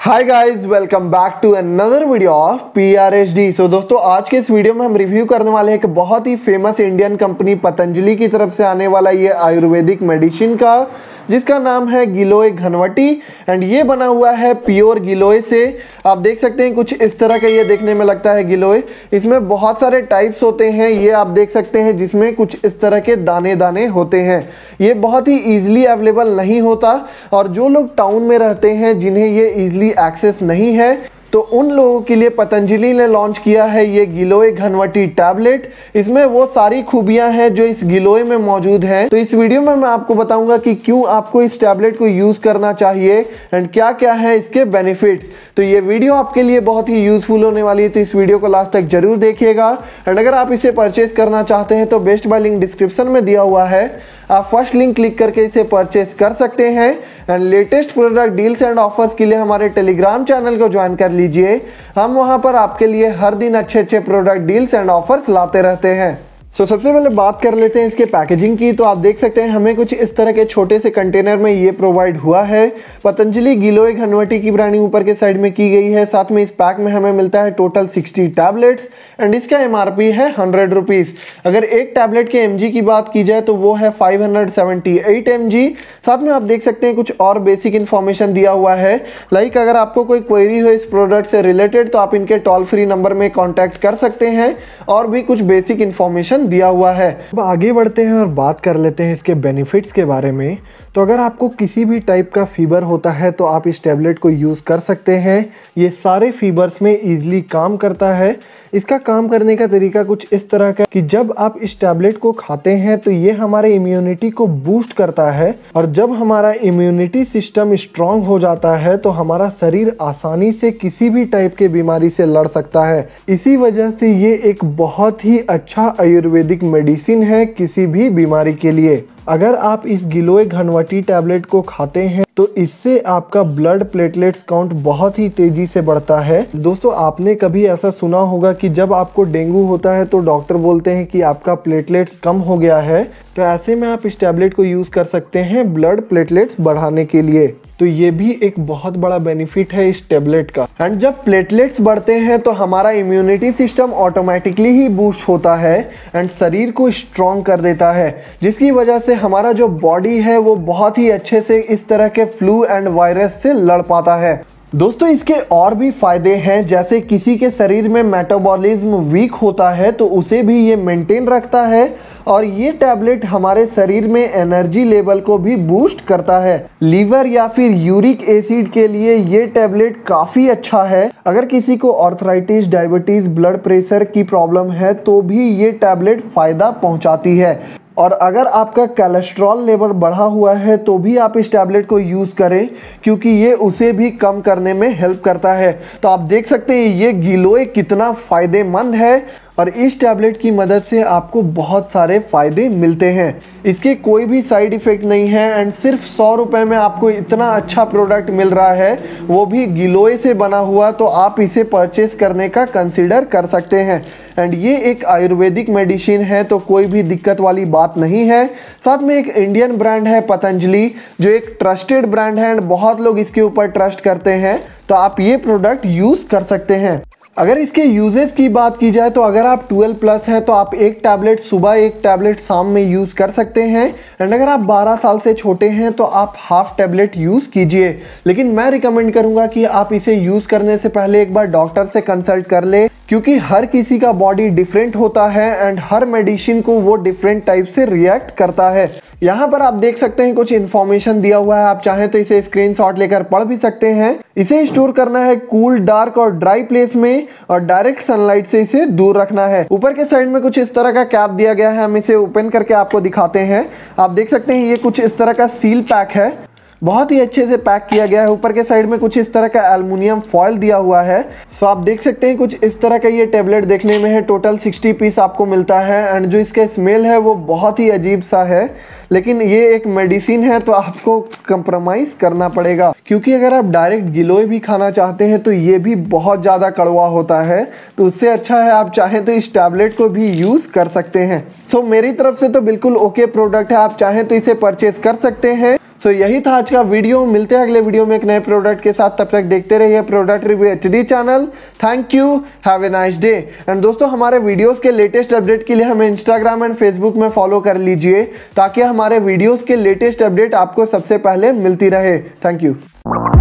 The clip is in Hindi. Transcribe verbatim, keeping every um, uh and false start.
Hi guys, welcome back to another video of P R H D. So दोस्तों, आज के इस वीडियो में हम रिव्यू करने वाले हैं एक बहुत ही फेमस इंडियन कंपनी पतंजलि की तरफ से आने वाला ये आयुर्वेदिक मेडिसिन का, जिसका नाम है गिलोय घनवटी। एंड ये बना हुआ है प्योर गिलोय से। आप देख सकते हैं कुछ इस तरह का ये देखने में लगता है गिलोय। इसमें बहुत सारे टाइप्स होते हैं, ये आप देख सकते हैं, जिसमें कुछ इस तरह के दाने दाने होते हैं। ये बहुत ही ईजिली अवेलेबल नहीं होता, और जो लोग टाउन में रहते हैं जिन्हें ये ईजिली एक्सेस नहीं है, तो उन लोगों के लिए पतंजलि ने लॉन्च किया है ये गिलोय घनवटी टैबलेट। इसमें वो सारी खूबियां हैं जो इस गिलोय में मौजूद हैं। तो इस वीडियो में मैं आपको बताऊंगा कि क्यों आपको इस टैबलेट को यूज करना चाहिए एंड क्या क्या है इसके बेनिफिट्स। तो ये वीडियो आपके लिए बहुत ही यूजफुल होने वाली है, तो इस वीडियो को लास्ट तक जरूर देखिएगा। एंड अगर आप इसे परचेज करना चाहते हैं तो बेस्ट बाय लिंक डिस्क्रिप्शन में दिया हुआ है, आप फर्स्ट लिंक क्लिक करके इसे परचेज कर सकते हैं। And latest product deals and offers के लिए हमारे टेलीग्राम चैनल को ज्वाइन कर लीजिए। हम वहां पर आपके लिए हर दिन अच्छे अच्छे प्रोडक्ट डील्स एंड ऑफर्स लाते रहते हैं। सो so, सबसे पहले बात कर लेते हैं इसके पैकेजिंग की। तो आप देख सकते हैं हमें कुछ इस तरह के छोटे से कंटेनर में ये प्रोवाइड हुआ है। पतंजलि गिलोय घनवटी की ब्रांडिंग ऊपर के साइड में की गई है। साथ में इस पैक में हमें मिलता है टोटल साठ टैबलेट्स एंड इसका एमआरपी है हंड्रेड रुपीज। अगर एक टैबलेट के एमजी की बात की जाए तो वो है five hundred seventy eight MG. साथ में आप देख सकते हैं कुछ और बेसिक इन्फॉर्मेशन दिया हुआ है, लाइक अगर आपको कोई क्वेरी हो इस प्रोडक्ट से रिलेटेड तो आप इनके टोल फ्री नंबर में कॉन्टैक्ट कर सकते हैं, और भी कुछ बेसिक इन्फॉर्मेशन दिया हुआ है। अब आगे बढ़ते हैं और बात कर लेते हैं इसके बेनिफिट्स के बारे में। तो अगर आपको किसी भी टाइप का फीवर होता है तो आप इस टैबलेट को यूज़ कर सकते हैं। ये सारे फीवर्स में इजीली काम करता है। इसका काम करने का तरीका कुछ इस तरह का कि जब आप इस टैबलेट को खाते हैं तो ये हमारे इम्यूनिटी को बूस्ट करता है, और जब हमारा इम्यूनिटी सिस्टम स्ट्रांग हो जाता है तो हमारा शरीर आसानी से किसी भी टाइप के बीमारी से लड़ सकता है। इसी वजह से ये एक बहुत ही अच्छा आयुर्वेदिक मेडिसिन है किसी भी बीमारी के लिए। अगर आप इस गिलोय घनवटी टैबलेट को खाते हैं तो इससे आपका ब्लड प्लेटलेट्स काउंट बहुत ही तेजी से बढ़ता है। दोस्तों, आपने कभी ऐसा सुना होगा कि जब आपको डेंगू होता है तो डॉक्टर बोलते हैं कि आपका प्लेटलेट्स कम हो गया है। तो ऐसे में आप इस टैबलेट को यूज़ कर सकते हैं ब्लड प्लेटलेट्स बढ़ाने के लिए। तो ये भी एक बहुत बड़ा बेनिफिट है इस टैबलेट का। एंड जब प्लेटलेट्स बढ़ते हैं तो हमारा इम्यूनिटी सिस्टम ऑटोमेटिकली ही बूस्ट होता है एंड शरीर को स्ट्रॉन्ग कर देता है, जिसकी वजह से हमारा जो बॉडी है वो बहुत ही अच्छे से इस तरह के फ्लू एंड वायरस से लड़ पाता है। दोस्तों, इसके और भी फायदे हैं, जैसे किसी के शरीर में मेटाबॉलिज्म वीक होता है तो उसे भी ये मेंटेन रखता है, और ये टैबलेट हमारे शरीर में एनर्जी लेवल को भी बूस्ट करता है। लीवर या फिर यूरिक एसिड के लिए ये टैबलेट काफ़ी अच्छा है। अगर किसी को आर्थराइटिस, डायबिटीज़, ब्लड प्रेशर की प्रॉब्लम है तो भी ये टैबलेट फ़ायदा पहुंचाती है। और अगर आपका कोलेस्ट्रॉल लेवल बढ़ा हुआ है तो भी आप इस टैबलेट को यूज़ करें, क्योंकि ये उसे भी कम करने में हेल्प करता है। तो आप देख सकते हैं ये गिलोय कितना फ़ायदेमंद है, और इस टैबलेट की मदद से आपको बहुत सारे फ़ायदे मिलते हैं। इसके कोई भी साइड इफ़ेक्ट नहीं है, एंड सिर्फ सौ रुपये में आपको इतना अच्छा प्रोडक्ट मिल रहा है, वो भी गिलोय से बना हुआ। तो आप इसे परचेस करने का कंसिडर कर सकते हैं। एंड ये एक आयुर्वेदिक मेडिसिन है तो कोई भी दिक्कत वाली बात नहीं है। साथ में एक इंडियन ब्रांड है पतंजलि, जो एक ट्रस्टेड ब्रांड है एंड बहुत लोग इसके ऊपर ट्रस्ट करते हैं, तो आप ये प्रोडक्ट यूज़ कर सकते हैं। अगर इसके यूजेस की बात की जाए तो अगर आप ट्वेल्व प्लस हैं तो आप एक टैबलेट सुबह, एक टैबलेट शाम में यूज़ कर सकते हैं। एंड अगर आप बारह साल से छोटे हैं तो आप हाफ टैबलेट यूज़ कीजिए। लेकिन मैं रिकमेंड करूंगा कि आप इसे यूज़ करने से पहले एक बार डॉक्टर से कंसल्ट कर ले, क्योंकि हर किसी का बॉडी डिफरेंट होता है एंड हर मेडिसिन को वो डिफरेंट टाइप से रिएक्ट करता है। यहाँ पर आप देख सकते हैं कुछ इन्फॉर्मेशन दिया हुआ है, आप चाहें तो इसे स्क्रीनशॉट लेकर पढ़ भी सकते हैं। इसे स्टोर करना है कूल, डार्क और ड्राई प्लेस में, और डायरेक्ट सनलाइट से इसे दूर रखना है। ऊपर के साइड में कुछ इस तरह का कैप दिया गया है, हम इसे ओपन करके आपको दिखाते हैं। आप देख सकते हैं ये कुछ इस तरह का सील पैक है, बहुत ही अच्छे से पैक किया गया है। ऊपर के साइड में कुछ इस तरह का एल्युमिनियम फॉयल दिया हुआ है। सो आप देख सकते हैं कुछ इस तरह का ये टेबलेट देखने में है। टोटल साठ पीस आपको मिलता है, एंड जो इसका स्मेल है वो बहुत ही अजीब सा है, लेकिन ये एक मेडिसिन है तो आपको कंप्रोमाइज़ करना पड़ेगा, क्योंकि अगर आप डायरेक्ट गिलोय भी खाना चाहते हैं तो ये भी बहुत ज़्यादा कड़वा होता है। तो उससे अच्छा है आप चाहें तो इस टैबलेट को भी यूज़ कर सकते हैं। सो मेरी तरफ से तो बिल्कुल ओके प्रोडक्ट है, आप चाहें तो इसे परचेज कर सकते हैं। सो so, यही था आज का वीडियो। मिलते हैं अगले वीडियो में एक नए प्रोडक्ट के साथ। तब तक देखते रहिए product review HD channel. Thank you, have a nice day. And दोस्तों, हमारे वीडियोस के लेटेस्ट अपडेट के लिए हमें इंस्टाग्राम एंड फेसबुक में फॉलो कर लीजिए ताकि हमारे वीडियोस के लेटेस्ट अपडेट आपको सबसे पहले मिलती रहे। Thank you.